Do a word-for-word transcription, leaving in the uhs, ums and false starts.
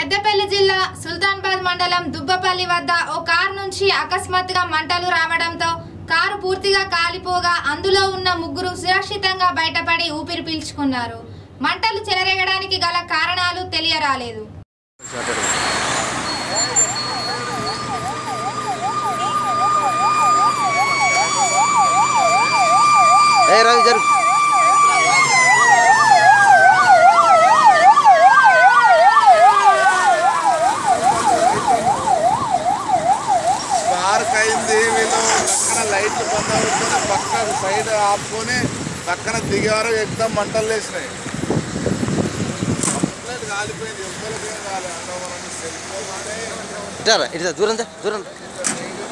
పెద్దపల్లి జిల్లా సుల్తానాబాద్ మండలం దుబ్బపల్లి వద్ద ఓ కారు నుంచి అకస్మాత్తుగా మంటలు రావడంతో కారు పూర్తిగా కాలిపోగా అందులో ఉన్న ముగ్గురు సురక్షితంగా బయటపడి ఊపిరి పీల్చుకున్నారు. మంటలు చెలరేగడానికి గల కారణాలు తెలియరాలేదు. అయింది వీళ్ళు పక్కన లైట్లు బంద్ అవుతుంది, పక్కన సైడ్ ఆపుకొని పక్కన దిగారు. ఎగ్దం మంటలు వేసినాయి, కంప్లీట్ కాలిపోయింది. ఎవరికి ఏం కాలేదు. దూరం దూరం